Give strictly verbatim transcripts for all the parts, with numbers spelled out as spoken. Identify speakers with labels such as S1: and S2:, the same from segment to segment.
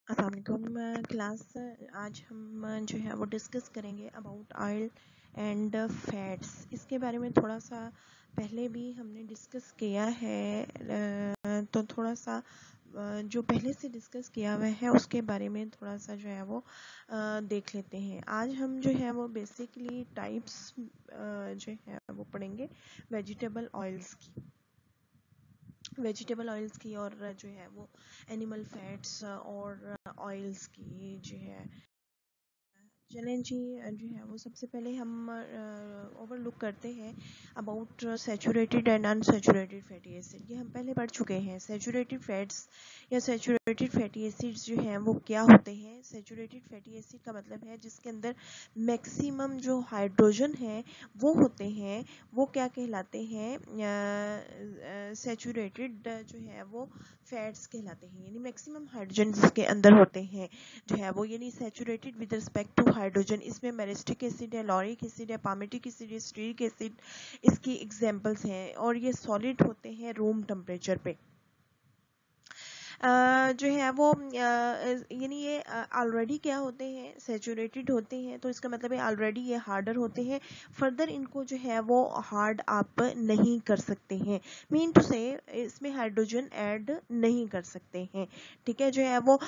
S1: अस्सलाम वालेकुम क्लास। आज हम जो है वो डिस्कस करेंगे अबाउट ऑयल एंड फैट्स। इसके बारे में थोड़ा सा पहले भी हमने डिस्कस किया है, तो थोड़ा सा जो पहले से डिस्कस किया हुआ है उसके बारे में थोड़ा सा जो है वो देख लेते हैं। आज हम जो है वो बेसिकली टाइप्स जो है वो पढ़ेंगे वेजिटेबल ऑयल्स की वेजिटेबल ऑयल्स की और जो है वो एनिमल फैट्स और ऑयल्स की जो है। चलें जी, जो है वो सबसे पहले हम ओवरलुक करते हैं about saturated and unsaturated fatty acid. ये हम पहले पढ़ चुके हैं। सैचुरेटेड फैट्स या सैचुरेटेड फैटी एसिड्स जो हैं वो क्या होते हैं। सैचुरेटेड फैटी एसिड का मतलब है जिसके अंदर मैक्सिमम जो हाइड्रोजन है वो होते हैं, वो क्या कहलाते हैं, सैचुरेटेड जो है वो फैट्स कहलाते हैं। यानी मैक्सिमम हाइड्रोजन जिसके अंदर होते हैं जो है वो, यानी saturated with respect to hydrogen. इसमें मेरिस्टिक एसिड है, लॉरिक एसिड है, पामेटिक एसिड है, स्टीरिक एसिड इसकी एग्जांपल्स हैं और ये सॉलिड होते हैं रूम टेम्परेचर पे। Uh, जो है वो यानी ये ऑलरेडी क्या होते हैं, सैचुरेटेड होते हैं, तो इसका मतलब है ऑलरेडी ये हार्डर होते हैं। फर्दर इनको जो है वो हार्ड आप नहीं कर सकते हैं, मीन टू से इसमें हाइड्रोजन ऐड नहीं कर सकते हैं। ठीक है, जो है वो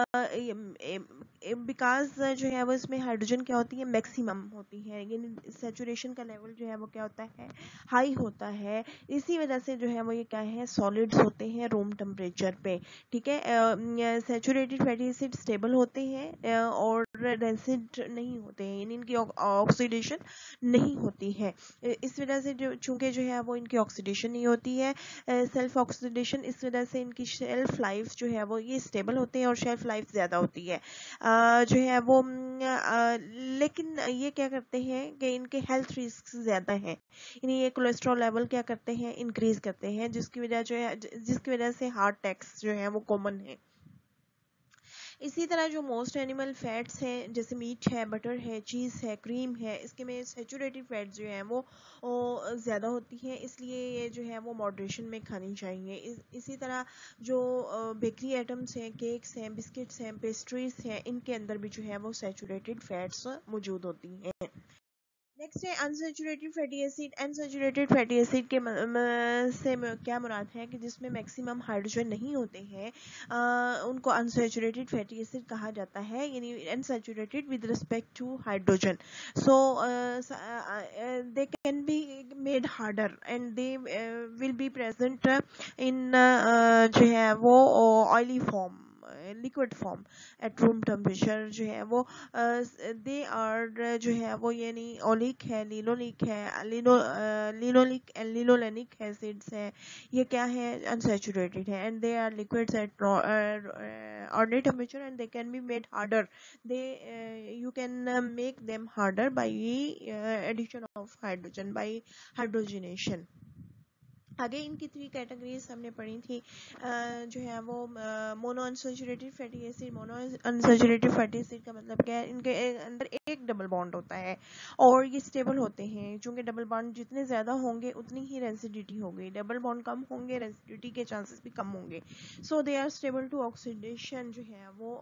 S1: बिकॉज जो है वो इसमें हाइड्रोजन क्या होती है, मैक्सिमम होती है, यानी सैचुरेशन का लेवल जो है वो क्या होता है, हाई होता है। इसी वजह से जो है वो ये क्या है, सॉलिड्स होते हैं रूम टेम्परेचर पे। ठीक है, सैचुरेटेड फैटी एसिड स्टेबल होते हैं और रेसिड नहीं होते हैं, यानी इनकी ऑक्सीडेशन नहीं होती है। इस वजह से जो चूंकि जो है वो इनकी ऑक्सीडेशन नहीं होती है, सेल्फ ऑक्सीडेशन, इस वजह से इनकी शेल्फ लाइफ जो है वो ये स्टेबल होते हैं और शेल्फ लाइफ ज़्यादा होती है आ, जो है वो आ, लेकिन ये क्या करते हैं कि इनके हेल्थ रिस्क ज़्यादा हैं, यानी ये कोलेस्ट्रॉल लेवल क्या करते हैं, इंक्रीज करते हैं, जिसकी वजह जो है जिसकी वजह से हार्ट अटैक्स जो है वो कॉमन है। इसी तरह जो मोस्ट एनिमल फैट्स हैं, जैसे मीट है, बटर है, चीज़ है, क्रीम है, इसके में सैचुरेटेड फैट्स जो हैं वो ज़्यादा होती हैं, इसलिए ये जो है वो मॉडरेशन में खानी चाहिए। इस, इसी तरह जो बेकरी आइटम्स हैं, केक्स हैं, बिस्किट्स हैं, पेस्ट्रीज हैं, इनके अंदर भी जो है वो सैचुरेटेड फैट्स मौजूद होती हैं। नेक्स्ट है unsaturated fatty acid. Unsaturated fatty acid के म, म, से म, क्या मुराद है कि जिसमें मैक्सिमम हाइड्रोजन नहीं होते हैं, आ, उनको अनसैचुरेटेड फैटी एसिड कहा जाता है, यानी unsaturated with respect to hydrogen. So they can be made harder and they will be present in जो है वो oily form, liquid form at room temperature. जो है वो दे आर जो है वो यानी ओलिक है, लिनोलिक है, lino linoleic and linolenic acids है, ये क्या है, अनसैचुरेटेड है, and they are liquids at ordinary temperature and they can be made harder. They you can make them harder by addition of hydrogen, by hydrogenation. आगे इनकी three categories हमने पढ़ी थी, आ, जो है वो mono unsaturated fatty acid. Mono unsaturated fatty acid का मतलब क्या है, इनके अंदर एक डबल बॉन्ड होता है और ये स्टेबल होते हैं। चूंकि डबल बॉन्ड जितने ज़्यादा होंगे उतनी ही रेसिडिटी होगी, डबल बॉन्ड कम होंगे रेसिडिटी के चांसेस भी कम होंगे। So they are stable to oxidation जो है वो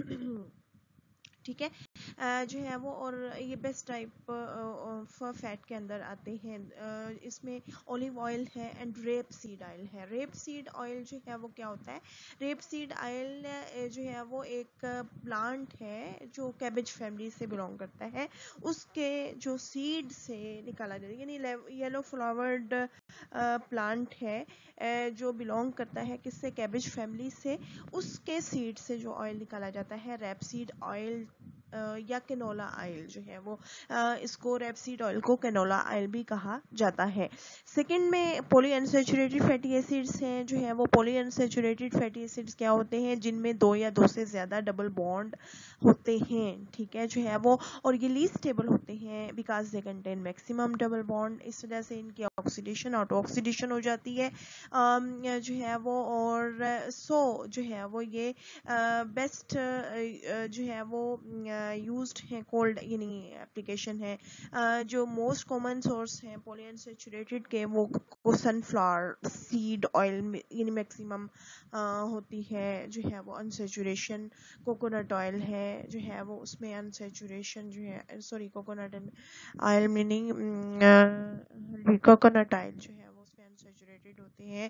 S1: ठीक है, uh, जो है वो, और ये बेस्ट टाइप ऑफ फैट के अंदर आते हैं। uh, इसमें ऑलिव ऑयल है एंड रेप सीड ऑयल है। रेप सीड ऑयल जो है वो क्या होता है, रेप सीड ऑयल जो है वो एक प्लांट है जो कैबेज फैमिली से बिलोंग करता है, उसके जो सीड से निकाला जाता है, यानी येलो फ्लावर्ड प्लांट है जो बिलोंग करता है किससे, कैबेज फैमिली से, उसके सीड से जो ऑयल निकाला जाता है रैपसीड ऑयल या कैनोला ऑयल जो है वो, इसको रैपसीड ऑयल को कैनोला ऑयल भी कहा जाता है। सेकंड में पॉली अनसैचुरेटेड फैटी एसिड्स हैं, जो है वो पॉली अनसैचुरेटेड फैटी एसिड्स क्या होते हैं, जिनमें दो या दो से ज़्यादा डबल बॉन्ड होते हैं। ठीक है, जो है वो, और ये लीस्ट स्टेबल होते हैं because they contain maximum double bond, इस वजह से इनकी ऑक्सीडेशन ऑटो ऑक्सीडेशन हो जाती है जो है वो। और सो जो है वो ये बेस्ट जो है वो यूज्ड है, कोल्ड यानी एप्लीकेशन है। uh, जो मोस्ट कॉमन सोर्स है पॉलीअनसैचुरेटेड के वो सनफ्लावर सीड ऑयल यानी मैक्सिमम होती है जो है वो अनसेचुरेशन। कोकोनट ऑयल है जो है वो उसमें अनसेचुरेशन जो है, sorry coconut oil meaning coconut oil जो है वो उसमें अनसेचुरेटेड होते हैं।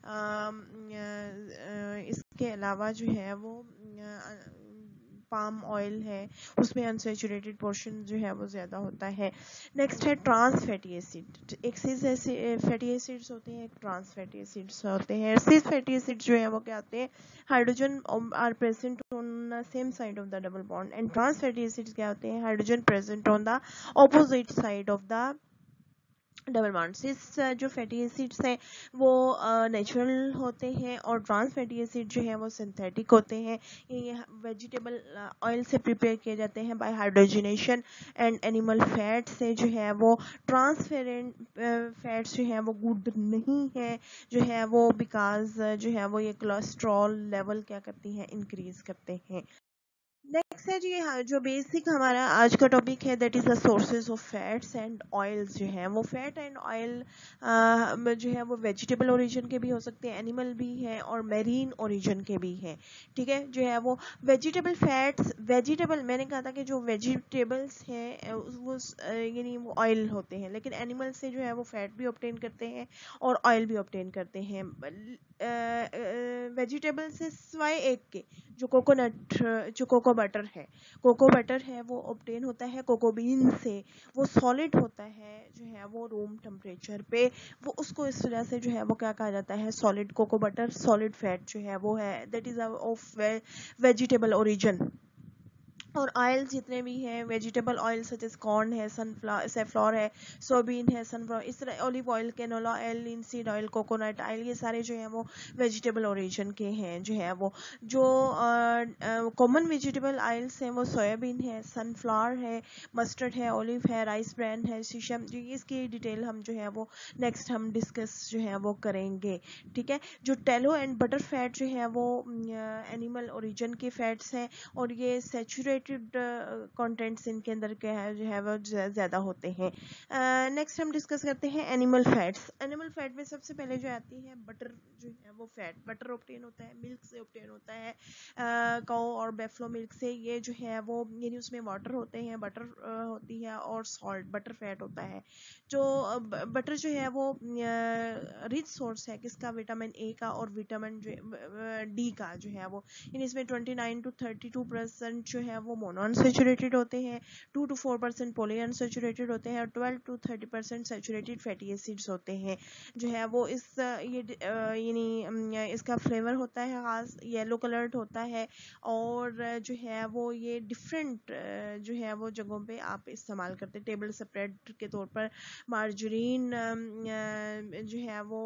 S1: इसके अलावा जो है वो पाम ऑयल है उसमें अनसेचुरेटेड पोर्शन जो है वो ज़्यादा होता है। नेक्स्ट है ट्रांस फैटी एसिड। एक सिस फैटी एसिड्स होते हैं, एक ट्रांस फैटी एसिड्स होते हैं। सिस फैटी एसिड्स जो है वो क्या होते हैं, hydrogen are present on same side of the double bond, and trans fatty acids क्या होते हैं, hydrogen present on the opposite side of the double bond. Cis जो फैटी एसिड्स हैं वो नेचुरल होते हैं और ट्रांस फैटी एसिड जो है वो सिंथेटिक होते हैं। ये वेजिटेबल ऑयल से प्रिपेयर किए जाते हैं by hydrogenation, and animal fat से जो है वो ट्रांसफेरेंट फैट्स जो है वो गुड नहीं है जो है वो, बिकॉज जो है वो ये कोलेस्ट्रॉल लेवल क्या करती हैं, इंक्रीज करते हैं। नेक्स्ट है जी हाँ, जो बेसिक हमारा आज का टॉपिक है that is the sources of fats and oils. जो है वो फैट एंड ऑयल जो है वो वेजिटेबल ओरिजिन के भी हो सकते हैं, एनिमल भी हैं और मेरीन ओरिजिन के भी हैं। ठीक है, जो है वो वेजिटेबल फैट्स, वेजिटेबल मैंने कहा था कि जो वेजिटेबल्स हैं वो यानी वो ऑयल होते हैं, लेकिन एनिमल से जो है वो फैट भी ऑब्टेन करते हैं और ऑयल भी ऑब्टेन करते हैं। वेजिटेबल से सिवाय एक के, जो कोकोनट जो कोको बटर है, कोको बटर है वो ऑब्टेन होता है कोको बीन से। वो सॉलिड होता है जो है वो रूम टेम्परेचर पे, वो उसको इस वजह से जो है वो क्या कहा जाता है, solid cocoa butter, solid fat जो है वो है, that is of vegetable origin. और ऑयल जितने भी हैं vegetable oil such as corn है, सनफ्लावर सेफ्लॉर है, सोयाबीन है, सनफ्लावर, इस तरह olive oil, canola oil, linseed oil, coconut oil, ये सारे जो है वो वेजिटेबल ओरिजिन के हैं। जो है वो जो कॉमन वेजिटेबल ऑयल्स हैं वो सोयाबीन है, सनफ्लावर है, मस्टर्ड है, ऑलिव है, राइस ब्रान है, शीशम, जो इसकी डिटेल हम जो है वो नेक्स्ट हम डिस्कस जो है वो करेंगे। ठीक है, जो टेलो एंड बटर फैट जो है वो एनिमल ओरिजिन के फैट्स हैं और ये सेचुरेट कंटेंट्स इनके अंदर क्या है जो है वो ज़्यादा होते हैं। नेक्स्ट हम डिस्कस करते हैं एनिमल फैट्स। एनिमल फैट में सबसे पहले जो आती है बटर, जो है वो फैट, बटर ऑब्टेन होता है मिल्क से, ऑब्टेन होता है काऊ और बेफलो मिल्क से। ये जो है वो यानी उसमें वाटर होते हैं, बटर होती है और सॉल्ट, बटर फैट होता है। जो बटर जो है वो रिच सोर्स है किसका, विटामिन ए का और विटामिन डी का जो है वो, यानी इसमें twenty nine to thirty two percent जो है वो मोनोअनसैचुरेटेड होते हैं, two to four percent polyunsaturated होते हैं और twelve to thirty percent saturated fatty acids होते हैं। जो है वो इस ये यानी इसका फ्लेवर होता है खास येलो कलर्ड होता है और जो है वो ये डिफरेंट जो है वो जगहों पे आप इस्तेमाल करते हैं। टेबल स्प्रेड के तौर पर मार्जरीन जो है वो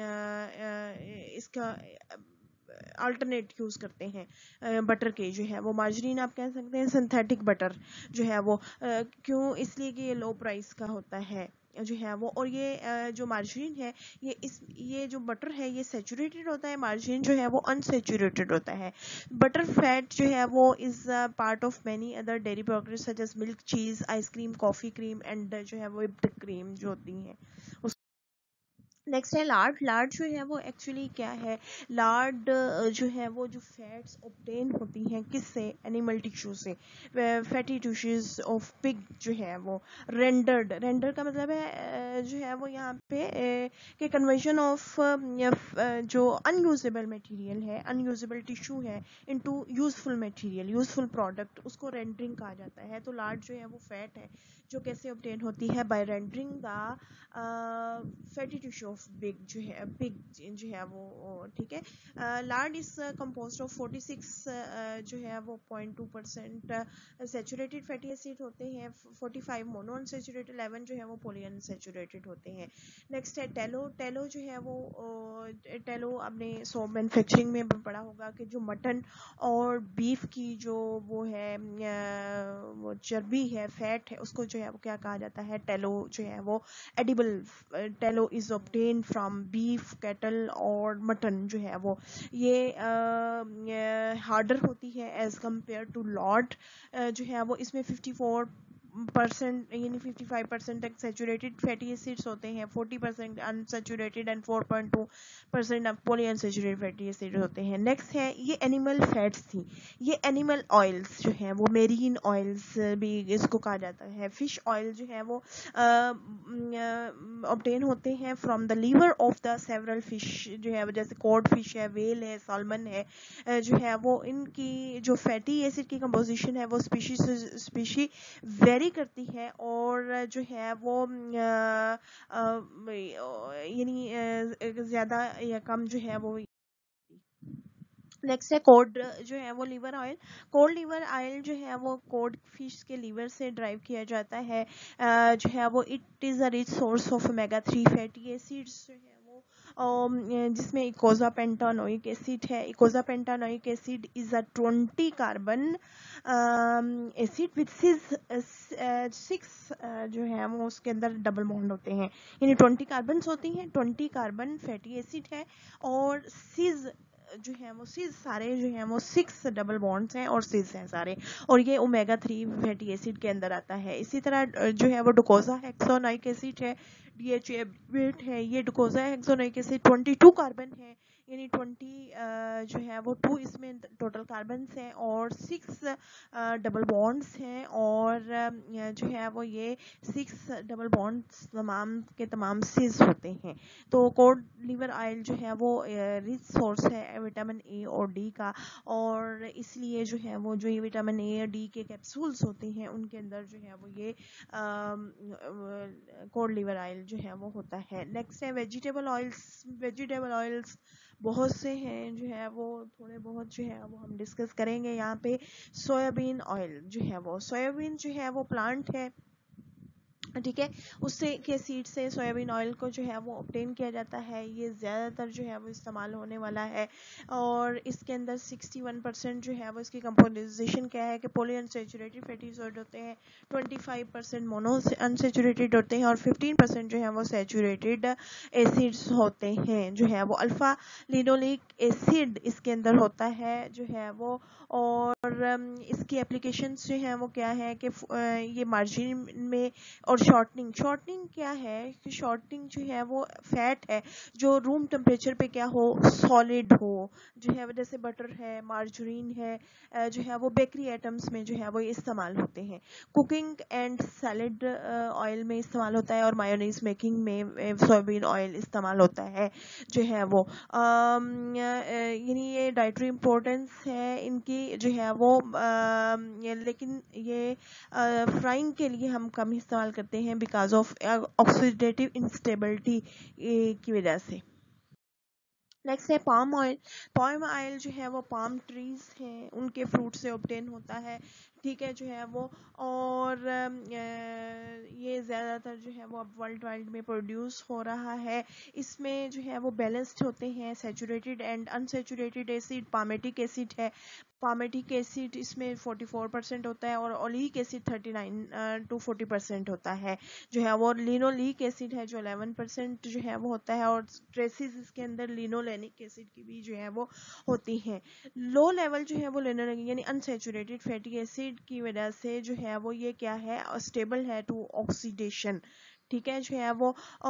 S1: इसका अल्टरनेट यूज़ करते हैं बटर के, जो है वो मार्जरीन आप कह सकते हैं, सिंथेटिक बटर जो है वो क्यों, इसलिए कि ये लो प्राइस का होता है जो है वो। और ये जो मार्जरीन है ये इस ये जो बटर है ये सैचुरेटेड होता है, मार्जरीन जो है वो अनसैचुरेटेड होता है। बटर फैट जो है वो is part of many other dairy products such as milk, cheese, ice cream, coffee cream and जो है वो व्हिप्ड क्रीम जो होती हैं। नेक्स्ट है लार्ड। लार्ड जो है वो एक्चुअली क्या है, लार्ड जो है वो जो फैट्स ऑब्टेन होती हैं किससे, एनिमल टिश्यू से, फैटी टिश्यूज ऑफ पिग जो है वो रेंडर्ड, रेंडर का मतलब है जो है वो यहाँ पे के कन्वर्जन ऑफ जो अनयूजेबल मटेरियल है, अनयूजेबल टिश्यू है into useful material, useful product, उसको रेंडरिंग कहा जाता है। तो लार्ड जो है वो फैट है जो कैसे ऑब्टेन होती है, by rendering the fatty tissue of pig जो है, पिग जो है वो। ठीक है, lard is composed of forty six जो है वो point two percent saturated fatty acid होते हैं, forty five mono unsaturated, eleven जो है वो पॉली अनसैचुरेटेड होते हैं। नेक्स्ट है टेलो। टेलो जो है वो टेलो आपने सोप मैन्युफैक्चरिंग में पढ़ा होगा कि जो मटन और बीफ की जो वो है वो चर्बी है, फैट है, उसको जो है वो क्या कहा जाता है, टेलो जो है वो edible tallow is obtain obtain from beef, cattle और मटन जो है वो ये हार्डर होती है एज कम्पेयर टू लॉट जो है वो इसमें फिफ्टी फोर परसेंट यानी फिफ्टी फाइव परसेंट तक सेचुरेटेड फैटी एसिड्स होते हैं, forty percent unsaturated and four point two percent poly unsaturated fatty acid होते हैं। नेक्स्ट है ये एनिमल फैट्स थी, ये एनिमल ऑयल्स जो है वो मेरीन ऑयल्स भी इसको कहा जाता है। फिश ऑयल जो है वो ऑब्टेन होते हैं from the liver of the several fish जो है जैसे कॉड फिश है, वेल है, साल्मन है uh, जो है वो इनकी जो फैटी एसिड की कंपोजिशन है वो स्पीशी से स्पीशी वेरी करती है और जो है वो यानी ज़्यादा या कम जो है वो। नेक्स्ट है कोड जो है वो liver oil. Cod liver oil जो है वो कोड फिश के लीवर से ड्राइव किया जाता है uh, जो है वो it is a rich source of omega three fatty acids जो है वो जिसमें इकोजा पेंटानोइक एसिड है। Eicosapentaenoic acid is a twenty carbon acid with six six जो है वो उसके अंदर डबल बॉन्ड होते हैं, यानी ट्वेंटी कार्बन होती हैं, ट्वेंटी कार्बन फैटी एसिड है और सिज जो है वो सिज सारे जो हैं वो सिक्स डबल बॉन्ड्स हैं और सिज हैं सारे, और ये ओमेगा थ्री फैटी एसिड के अंदर आता है। इसी तरह जो है वो डोकोजा हेक्सोनाइक एसिड है, डीएचए वेट है, ये docosahexaenoic acid twenty two carbon है, यानी ट्वेंटी जो है वो टू इसमें टोटल कार्बन हैं और सिक्स डबल बॉन्ड्स हैं और जो है वो ये सिक्स डबल बॉन्ड्स तमाम के तमाम सिज होते हैं। तो कोड लीवर ऑयल जो है वो रिच सोर्स है विटामिन ए और डी का, और इसलिए जो है वो जो ये विटामिन ए और डी के कैप्सूल्स होते हैं उनके अंदर जो है वो ये कोड लीवर ऑयल जो है वो होता है। नेक्स्ट है वेजिटेबल ऑयल्स। वेजिटेबल ऑयल्स बहुत से हैं जो है वो थोड़े बहुत जो है वो हम डिस्कस करेंगे यहाँ पे। सोयाबीन ऑयल जो है वो सोयाबीन जो है वो प्लांट है, ठीक है, उससे के सीड से सोयाबीन ऑयल को जो है वो ऑब्टेन किया जाता है। ये ज़्यादातर जो है वो इस्तेमाल होने वाला है और इसके अंदर सिक्सटी वन परसेंट जो है वो इसकी कंपोजिशन क्या है कि पॉली अनसेचुरेटेड फैटी एसिड होते हैं, twenty five percent mono unsaturated होते हैं और फिफ्टीन परसेंट जो है वो सेचुरेटेड एसिड्स होते हैं जो है वो। अल्फा लिनोलिक एसिड इसके अंदर होता है जो है वो, और इसकी एप्लीकेशंस जो है वो क्या है कि ये मार्जिन में और शॉर्टनिंग। शॉर्टनिंग क्या है कि शॉर्टनिंग जो है वो फैट है जो रूम टेम्परेचर पे क्या हो, सॉलिड हो, जो है जैसे बटर है, मार्जरीन है, जो है वो बेकरी आइटम्स में जो है वो इस्तेमाल होते हैं। कुकिंग एंड सैलेड ऑयल में इस्तेमाल होता है और मायोनीज मेकिंग में सोयाबीन ऑयल इस्तेमाल होता है जो है वो। यानी ये डाइटरी इम्पोर्टेंस है इनकी जो है वो, आ, लेकिन ये फ्राइंग के लिए हम कम इस्तेमाल करते हैं बिकॉज ऑफ ऑक्सीडेटिव इंस्टेबिलिटी की वजह से। नेक्स्ट है पाम ऑयल। पाम ऑयल जो है वो पाम ट्रीज हैं उनके फ्रूट से ऑब्टेन होता है, ठीक है जो है वो, और ये ज़्यादातर जो है वो अब वर्ल्ड वाइड में प्रोड्यूस हो रहा है। इसमें जो है वो बैलेंस्ड होते हैं saturated and unsaturated acid. Palmitic acid है, पामेटिक एसिड इसमें फोर्टी फोर परसेंट होता है और oleic acid thirty nine to forty percent होता है जो है वो। लिनोलिक एसिड है जो इलेवन परसेंट जो है वो होता है और ट्रेसेस इसके अंदर लिनोलेनिक एसिड की भी जो है वो होती हैं। लो लेवल जो है वो लिनोलेनिक यानी अनसैचुरेटेड फैटी एसिड की वजह से जो है वो ये क्या है, स्टेबल है टू ऑक्सीडेशन, ठीक है जो है वो,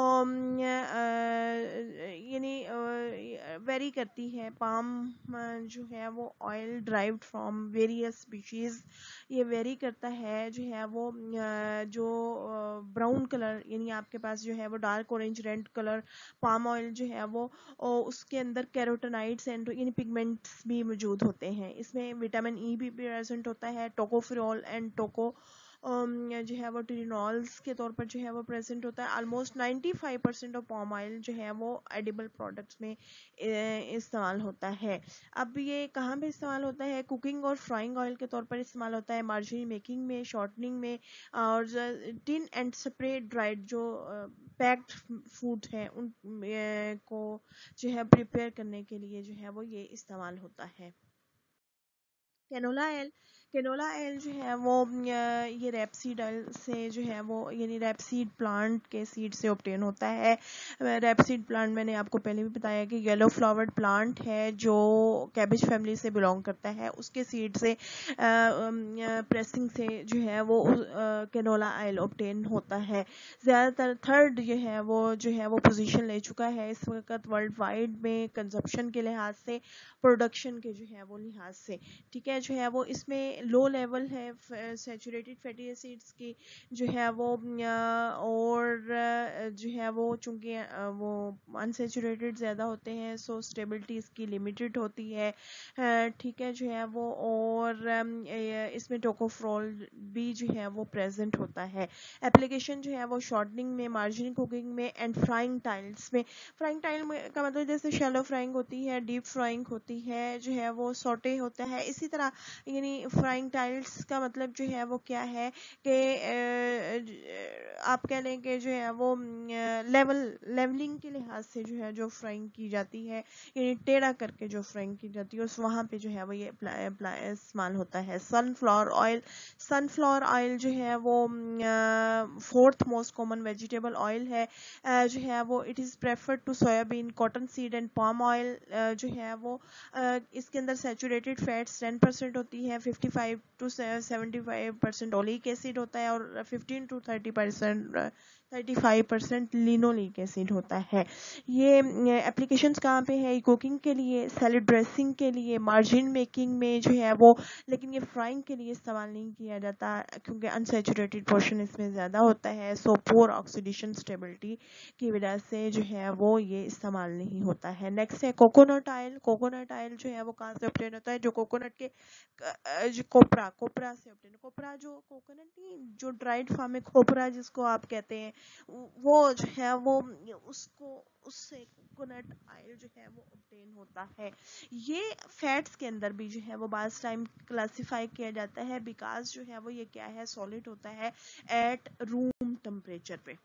S1: यानी वेरी करती है। पाम जो है वो oil derived from various species, ये वेरी करता है जो है वो, जो ब्राउन कलर यानी आपके पास जो है वो dark orange red colour palm oil जो है वो, उसके अंदर कैरोटेनाइड्स एंड यानी पिगमेंट्स भी मौजूद होते हैं। इसमें विटामिन ई भी प्रेजेंट होता है, टोकोफेरोल एंड टोको जो है वो टिरिनॉल्स के तौर पर जो है वो प्रेजेंट होता है। Almost ninety five percent of palm oil जो है वो एडिबल प्रोडक्ट्स में इस्तेमाल होता है। अब ये कहाँ पे इस्तेमाल होता है, कुकिंग और फ्राइंग ऑयल के तौर पर इस्तेमाल होता है, मार्जिन मेकिंग में, शॉर्टनिंग में, और टिन एंड स्प्रे ड्राइड जो पैक्ड फूड है उन को जो है प्रिपेयर करने के लिए जो है वो ये इस्तेमाल होता है। Canola oil. कैनोला ऑयल जो है वो ये रैपसीड ऑयल से जो है वो यानी रैपसीड प्लांट के सीड से ऑब्टेन होता है। रैपसीड प्लांट मैंने आपको पहले भी बताया कि येलो फ्लावर्ड प्लांट है जो कैबेज फैमिली से बिलोंग करता है, उसके सीड से प्रेसिंग से जो है वो कैनोला ऑयल ऑब्टेन होता है। ज़्यादातर थर्ड जो है वो जो है वो पोजीशन ले चुका है इस वक्त वर्ल्ड वाइड में कंजप्शन के लिहाज से, प्रोडक्शन के जो है वो लिहाज से। ठीक है, जो है वो इसमें लो लेवल है सैचुरेटेड फैटी एसिड्स की जो है वो, और जो है वो चूंकि वो अनसेचुरेटेड ज़्यादा होते हैं सो स्टेबिलिटी इसकी लिमिटेड होती है। ठीक है, जो है वो और इसमें टोकोफ्रोल भी जो है वो प्रेजेंट होता है। एप्लीकेशन जो है वो शॉर्टनिंग में, मार्जिन कुकिंग में एंड फ्राइंग टाइल्स में। फ्राइंग टाइल का मतलब जैसे शैलो फ्राइंग होती है, डीप फ्राइंग होती है, जो है वो सॉटे होता है, इसी तरह यानी फ्राइंग टाइल्स का मतलब जो है वो क्या है कि आप कह लें कि जो है वो लेवल लेवलिंग के लिहाज से जो है जो फ्राइंग की जाती है, यानी टेढ़ा करके जो फ्राइंग की जाती है उस वहाँ पे जो है वो ये इस्तेमाल होता है। सनफ्लावर ऑयल, सनफ्लावर ऑयल जो है वो fourth most common vegetable oil है जो है वो। It is preferred to soybean, cotton seed and palm oil जो है वो इसके अंदर सैचुरेटेड फैट्स टेन परसेंट होती है, fifty five to seventy five percent oleic acid होता है और fifteen to thirty percent thirty five percent linoleic acid होता है। ये एप्लीकेशंस कहाँ पे है? कुकिंग के लिए, सैलेड ड्रेसिंग के लिए, मार्जिन मेकिंग में जो है वो, लेकिन ये फ्राइंग के लिए इस्तेमाल नहीं किया जाता क्योंकि अनसैचुरेटेड पोर्शन इसमें ज़्यादा होता है, सो पोर ऑक्सीडेशन स्टेबिलिटी की वजह से जो है वो ये इस्तेमाल नहीं होता है। नेक्स्ट है कोकोनट ऑयल। कोकोनट ऑयल जो है वो कहाँ से ऑब्टेन होता है? जो कोकोनट के जो कोपरा कोपरा से ऑब्टेन, कोपरा जो कोकोनट नहीं, जो ड्राइड फार्म में कोपरा जिसको आप कहते हैं, वो जो है वो उसको उससे कोकोनट ऑयल जो है वो ऑब्टेन होता है। ये फैट्स के अंदर भी जो है वो बास टाइम क्लासिफाई किया जाता है बिकॉज जो है वो ये क्या है, सॉलिड होता है एट रूम टेम्परेचर पे।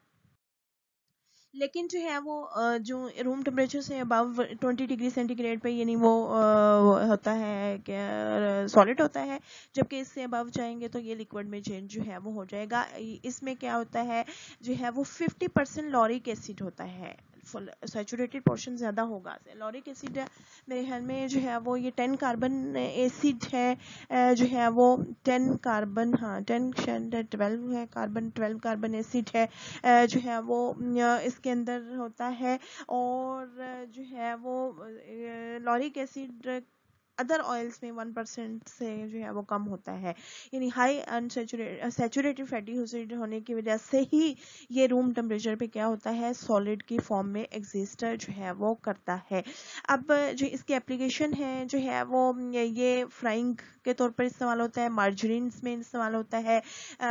S1: लेकिन जो है वो जो रूम टेम्परेचर से अबव ट्वेंटी डिग्री सेंटीग्रेड पे यानी वो होता है क्या, सॉलिड होता है, जबकि इससे अबव जाएंगे तो ये लिक्विड में चेंज जो है वो हो जाएगा। इसमें क्या होता है जो है वो फिफ्टी परसेंट लॉरिक एसिड होता है, सैचुरेटेड पोर्शन ज़्यादा होगा। लॉरिक एसिड मेरे ख्याल में जो है वो ये टेन कार्बन एसिड है जो है वो टेन कार्बन, हाँ टेन ट्वेल्व है कार्बन, ट्वेल्व कार्बन एसिड है जो है वो इसके अंदर होता है। और जो है वो लॉरिक एसिड अदर ऑयल्स में वन परसेंट से जो है वो कम होता है, यानी high unsaturated saturated fatty acid होने की वजह से ही ये रूम टेम्परेचर पे क्या होता है, सॉलिड की फॉर्म में एग्जिस्ट जो है वो करता है। अब जो इसकी एप्लीकेशन है जो है वो ये फ्राइंग के तौर पर इस्तेमाल होता है, मार्जरीन्स में इस्तेमाल होता है,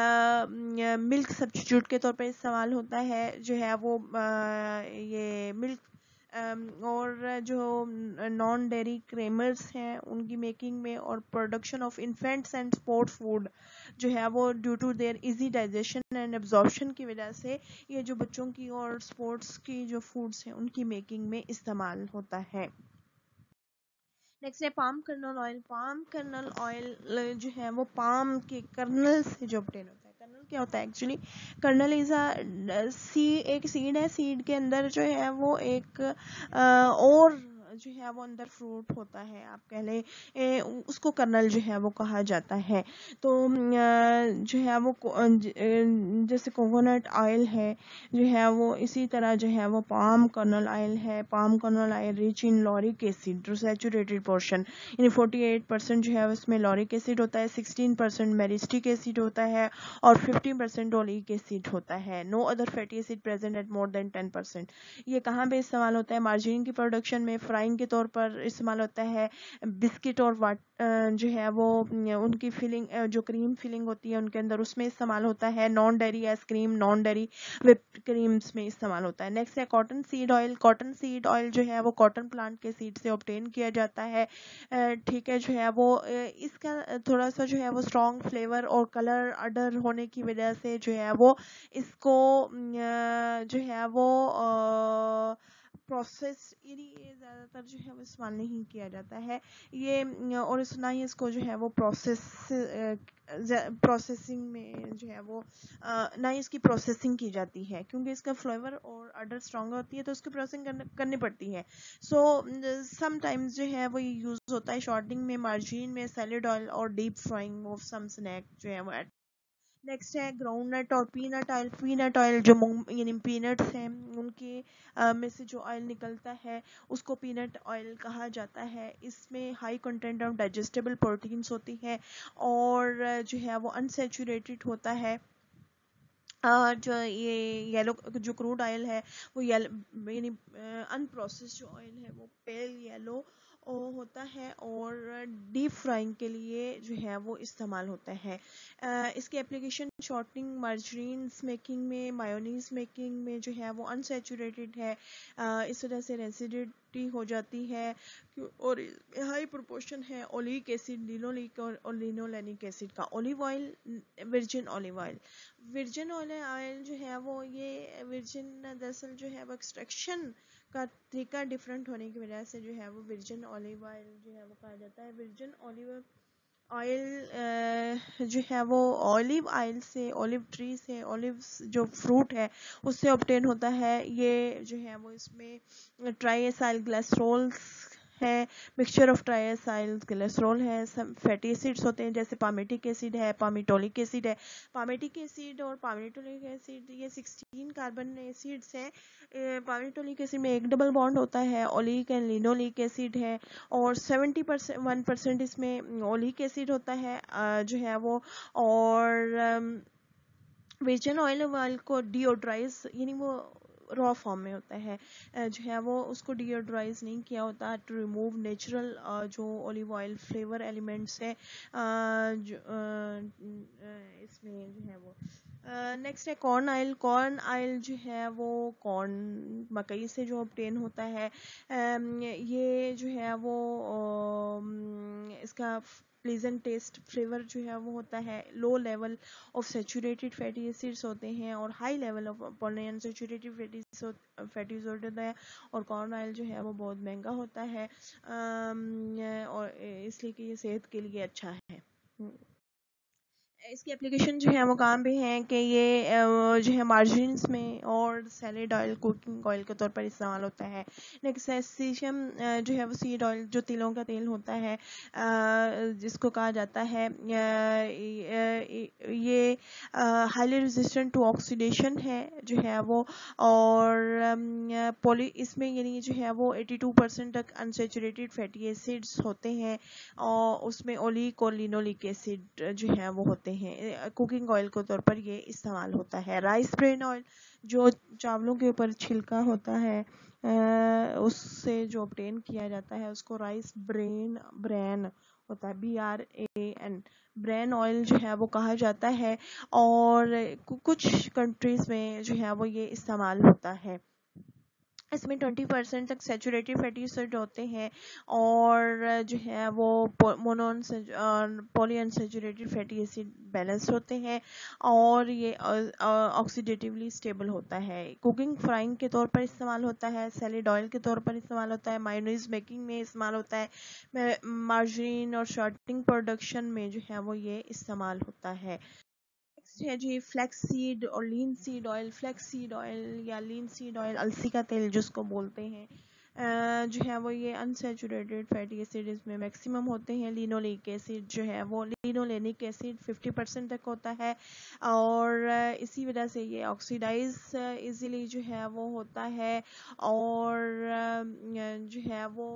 S1: मिल्क सब्स्टिट्यूट के तौर पर इस्तेमाल होता है जो है वो आ, ये मिल्क और जो नॉन डेयरी क्रेमर्स हैं उनकी मेकिंग में और production of infants and sport food जो है वो due to their easy digestion and absorption की वजह से ये जो बच्चों की और स्पोर्ट्स की जो फूड्स हैं उनकी मेकिंग में इस्तेमाल होता है। नेक्स्ट है palm kernel oil. Palm kernel oil जो है वो पाम के कर्नल से जो ऑब्टेन होता है। कर्नल क्या होता है actually? Kernel is a see एक सीड है, सीड के अंदर जो है वो एक आ, और जो है वो अंदर फ्रूट होता है, आप कह लें ए, उसको कर्नल जो है वो कहा जाता है। तो जो है वो जैसे कोकोनट ऑयल है जो है वो इसी तरह जो है वो पाम कर्नल ऑयल है। Palm kernel oil rich in lauric acid, saturated portion यानी फोर्टी एट परसेंट जो है उसमें लॉरिक एसिड होता है, सिक्सटीन परसेंट मेरिस्टिक एसिड होता है और फिफ्टीन परसेंट ओलिक एसिड होता है। No other fatty acid present at more than ten percent. ये कहाँ पे इस्तेमाल होता है? मार्जिन की प्रोडक्शन में, फ्राइंग के तौर पर इस्तेमाल होता है, बिस्किट और वाट जो है वो उनकी फिलिंग जो क्रीम फिलिंग होती है उनके अंदर उसमें इस्तेमाल होता है, non dairy ice cream, non dairy whipped creams में इस्तेमाल होता है। नेक्स्ट है cotton seed oil. Cotton seed oil जो है वो कॉटन प्लांट के सीड से ऑब्टेन किया जाता है। ठीक है, जो है वो इसका थोड़ा सा जो है वो स्ट्रॉन्ग फ्लेवर और कलर अडर होने की वजह से जो है वो इसको जो है वो प्रोसेस यानी ये ज़्यादातर जो है वो इस्तेमाल नहीं किया जाता है ये, और इस ना ही इसको जो है वो प्रोसेस प्रोसेसिंग में जो है वो ना ही इसकी प्रोसेसिंग की जाती है, क्योंकि इसका फ्लेवर और ऑर्डर स्ट्रॉन्ग होती है तो उसकी प्रोसेसिंग करने करनी पड़ती है। सो समटाइम्स जो है वो ये यूज़ होता है शॉर्टिंग में, मार्जिन में, सैलेड ऑयल और deep frying of some snack जो है वो। नेक्स्ट है ग्राउंड नट और पीनट ऑयल। पीनट ऑयल जो यानी पीनट्स हैं उनके आ, में से जो ऑयल निकलता है उसको पीनट ऑयल कहा जाता है। इसमें high content of digestible proteins होती है और जो है वो अनसेचुरेटेड होता है। आ, जो ये येलो जो क्रूड ऑयल है वो येलो यानी अनप्रोसेस्ड जो ऑयल है वो पेल येलो होता है और डीप फ्राइंग के लिए जो है वो इस्तेमाल होता है। आ, इसकी एप्लीकेशन शॉर्टनिंग, मार्जरीन्स मेकिंग में, मायोनीज मेकिंग में जो है वो अनसेचुरेटेड है। आ, इस वजह से रेसिडिटी हो जाती है और हाई प्रोपोर्शन है ओलिक एसिड, लिनोलिक और लिनोलेनिक एसिड का। Olive oil, virgin olive oil. Virgin oil जो है वो ये वर्जिन दरअसल जो है वो एक्सट्रैक्शन का तरीका डिफरेंट होने की वजह से जो है वो वर्जिन ऑलिव ऑयल जो है वो कहा जाता है। वर्जिन ऑलिव ऑयल जो है वो ऑलिव ऑयल से, ऑलिव ट्री से, ऑलिव जो फ्रूट है उससे ऑब्टेन होता है। ये जो है वो इसमें ट्राइएसाइल ग्लिसरॉल्स है, मिक्सचर ऑफ ट्राइएसाइल ग्लिसरॉल है, सब फैटी एसिड्स होते हैं जैसे पामेटिक एसिड है, पामिटोलिक एसिड है। पामेटिक एसिड और पामिटोलिक एसिड ये सिक्सटीन कार्बन एसिड्स हैं। पामिटोलिक एसिड में एक डबल बॉन्ड होता है, ओलिक एंड लिनोलिक एसिड है और सेवेंटी परसेंट वन परसेंट इसमें ओलिक एसिड होता है जो है वो। और वर्जिन ऑयल ऑयल को डिओड्राइज यानी वो रॉ फॉर्म में होता है जो है वो उसको डिओड्राइज नहीं किया होता टू रिमूव नेचुरल जो ऑलिव ऑयल फ्लेवर एलिमेंट्स है जो इसमें जो है वो। नेक्स्ट है कॉर्न ऑयल। कॉर्न ऑयल जो है वो कॉर्न मकई से जो ऑब्टेन होता है। ये जो है वो इसका प्लीजेंट टेस्ट फ्लेवर जो है वो होता है। Low level of saturated fatty acids होते हैं और high level of polyunsaturated fatty fatty acid होता है। और कॉर्न ऑयल जो है वो बहुत महंगा होता है और इसलिए कि ये सेहत के लिए अच्छा है। इसकी एप्लीकेशन जो है वो काम भी हैं कि ये जो है मार्जिन्स में और सैलेड ऑयल, कुकिंग ऑयल के तौर पर इस्तेमाल होता है। नेक्स्ट है सीशम जो है वो सीड ऑयल, जो तिलों का तेल होता है जिसको कहा जाता है ये हाईली रेजिस्टेंट टू ऑक्सीडेशन है जो है वो। और पॉली इसमें यानी जो है वो एटी टू परसेंट तक अनसेचुरेटेड फैटी एसिड्स होते हैं और उसमें ओलिक और लिनोलिक एसिड जो है वो होते हैं। कुकिंग ऑयल के तौर पर ये इस्तेमाल होता है। राइस ब्रेन ऑयल जो चावलों के ऊपर छिलका होता है उससे जो ऑब्टेन किया जाता है उसको राइस ब्रेन ब्रेन होता है, B R A N bran oil जो है वो कहा जाता है। और कुछ कंट्रीज में जो है वो ये इस्तेमाल होता है। इसमें ट्वेंटी परसेंट तक सेचुरेटेड फैटी एसिड होते हैं और जो है वो mono polyunsaturated fatty acid balance होते हैं और ये ऑक्सीडेटिवली स्टेबल होता है। कुकिंग फ्राइंग के तौर पर इस्तेमाल होता है, सैलेड ऑयल के तौर पर इस्तेमाल होता है, मायोनीज मेकिंग में इस्तेमाल होता है, मार्जरीन और शॉर्टिंग प्रोडक्शन में जो है वो ये इस्तेमाल होता है। है जी फ्लैक्स सीड और linseed oil. Flax seed oil या लीन सीड ऑयल अलसी का तेल जिसको बोलते हैं जो है वो ये अनसेचुरेटेड फैटी एसिड इसमें मैक्सिमम होते हैं। लिनोलिक एसिड जो है वो लिनोलेनिक एसिड फिफ्टी परसेंट तक होता है और इसी वजह से ये ऑक्सीडाइज इजीली जो है वो होता है और जो है वो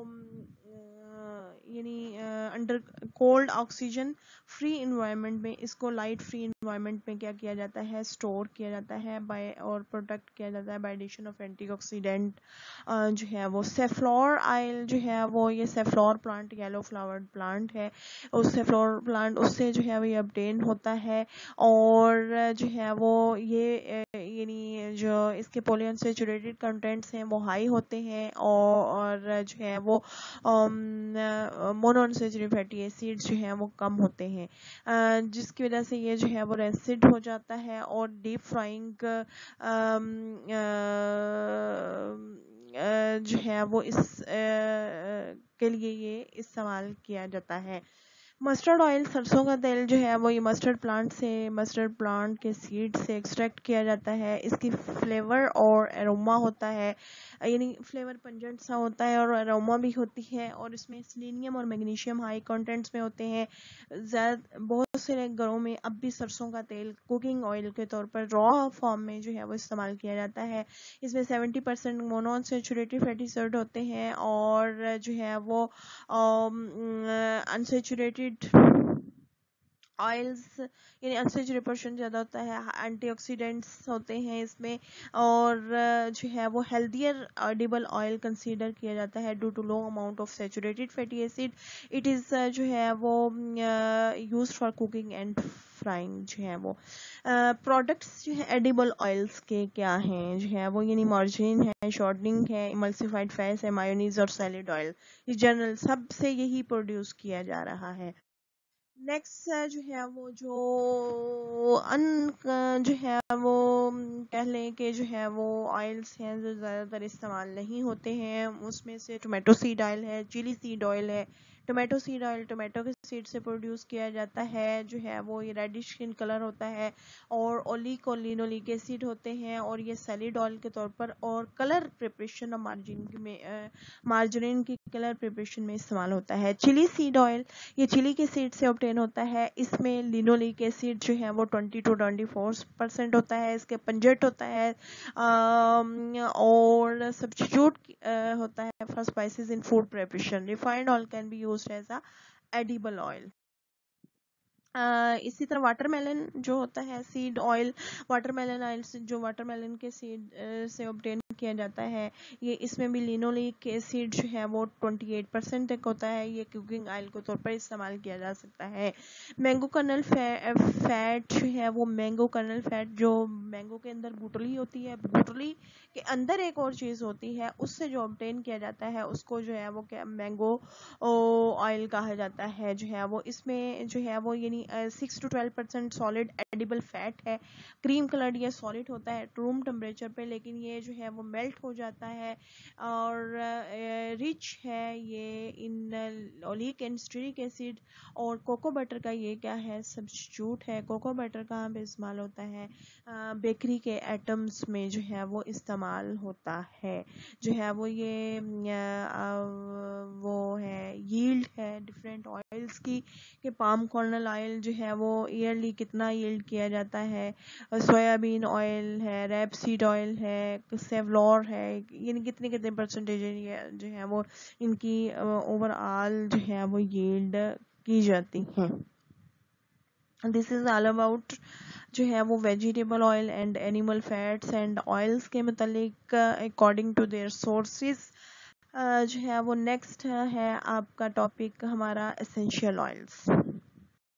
S1: यानी under cold oxygen free environment में इसको लाइट फ्री इन्वायरमेंट में क्या किया जाता है, स्टोर किया जाता है बाय और प्रोटेक्ट किया जाता है बाय एडिशन ऑफ एंटीऑक्सीडेंट जो है वो। सेफ्लॉर ऑयल जो है वो ये safflower plant yellow flowered plant है, उस सेफ्लॉर प्लांट उससे जो है वो ये ऑब्टेन होता है और जो है वो ये यानी जो इसके पॉलीअनसैचुरेटेड कंटेंट्स हैं वो हाई होते हैं और जो है वो मोनोअनसैचुरेटेड फैटी एसिड्स जो हैं वो कम होते हैं जिसकी वजह से ये जो है वो रेसिड हो जाता है और डीप फ्राइंग जो है वो इस uh, के लिए ये इस्तेमाल किया जाता है। मस्टर्ड ऑयल, सरसों का तेल जो है वो ये मस्टर्ड प्लांट से मस्टर्ड प्लांट के सीड से एक्सट्रैक्ट किया जाता है। इसकी फ्लेवर और एरोमा होता है, यानी फ्लेवर पंजेंट सा होता है और एरोमा भी होती है, और इसमें सेलेनियम और मैग्नीशियम हाई कंटेंट्स में होते हैं। ज़्यादा बहुत से घरों में अब भी सरसों का तेल कुकिंग ऑयल के तौर पर रॉ फॉर्म में जो है वो इस्तेमाल किया जाता है। इसमें seventy percent monounsaturated fatty acid होते हैं और जो है वो अनसैचुरेटेड ऑयल्स यानी अनसैचुरेटेड पोर्शन ज़्यादा होता है, एंटीऑक्सीडेंट्स होते हैं इसमें, और जो है वो हेल्दियर एडिबल ऑयल कंसीडर किया जाता है due to low amount of saturated fatty acid. It is जो है वो used for cooking and frying. जो है वो प्रोडक्ट्स uh, जो है एडिबल ऑयल्स के क्या हैं, जो है वो यानी मार्जिन है, शॉर्टनिंग है, इमल्सिफाइड फैट्स है, मायोनीज और सैलेड ऑयल, ये जनरल सबसे यही प्रोड्यूस किया जा रहा है। नेक्स्ट जो है वो जो अन जो है वो कह लें कि जो है वो ऑयल्स हैं जो ज़्यादातर इस्तेमाल नहीं होते हैं, उसमें से टोमेटो सीड ऑयल है, चिली सीड ऑयल है। टोमेटो सीड ऑयल टोमेटो के सीड से प्रोड्यूस किया जाता है, जो है वो ये रेडिश इन कलर होता है, और ओलिक और लिनोलिक एसिड होते हैं, और ये सैलिड ऑयल के तौर पर और कलर प्रिपरेशन और मार्जिन में मार्जरीन की कलर प्रिपरेशन में इस्तेमाल होता है। चिली सीड ऑयल ये चिली के सीड से ऑब्टेन होता है, इसमें लिनोलिक एसिड जो है वो twenty to twenty four percent होता है, इसके पंजेट होता है और सब्स्टिट्यूट होता है for spices in food preparation. Refined oil can be used as a edible oil. Uh, इसी तरह वाटरमेलन जो होता है सीड ऑयल, वाटरमेलन ऑयल जो वाटरमेलन के सीड uh, से ऑब्टेन किया जाता है, ये इसमें भी लिनोलिक एसिड जो है वो अट्ठाईस परसेंट तक होता है, ये कुकिंग ऑयल के तौर पर इस्तेमाल किया जा सकता है। मैंगो कर्नल फै, फैट जो है वो मैंगो कर्नल फैट जो मैंगो के अंदर गुठली होती है, गुठली के अंदर एक और चीज़ होती है, उससे जो ऑब्टेन किया जाता है उसको जो है वो क्या मैंगो ऑयल कहा जाता है। जो है वो इसमें जो है वो यानी six to twelve percent solid edible fat है, क्रीम कलर्ड ये सॉलिड होता है रूम टेम्परेचर पे, लेकिन ये जो है वो मेल्ट हो जाता है और रिच है ये in oleic and stearic acid. और कोको बटर का ये क्या है सब्स्टिट्यूट है। कोको बटर कहाँ पे इस्तेमाल होता है, बेकरी के आइटम्स में जो है वो इस्तेमाल होता है। जो है वो ये आ, वो है यील्ड है डिफरेंट ऑयल्स की, कि पाम कर्नल ऑयल जो है वो ईयरली कितना यील्ड किया जाता है, सोयाबीन ऑयल है, रैपसीड ऑयल है, सेवलॉर है, यानी कितने कितने परसेंटेज जो है वो इनकी ओवरऑल जो है वो यील्ड की जाती है। दिस इज ऑल अबाउट जो है वो vegetable oil and animal fats and oils के मतलब अकॉर्डिंग टू देयर सोर्सेज। जो है वो नेक्स्ट है आपका टॉपिक हमारा एसेंशियल ऑयल्स।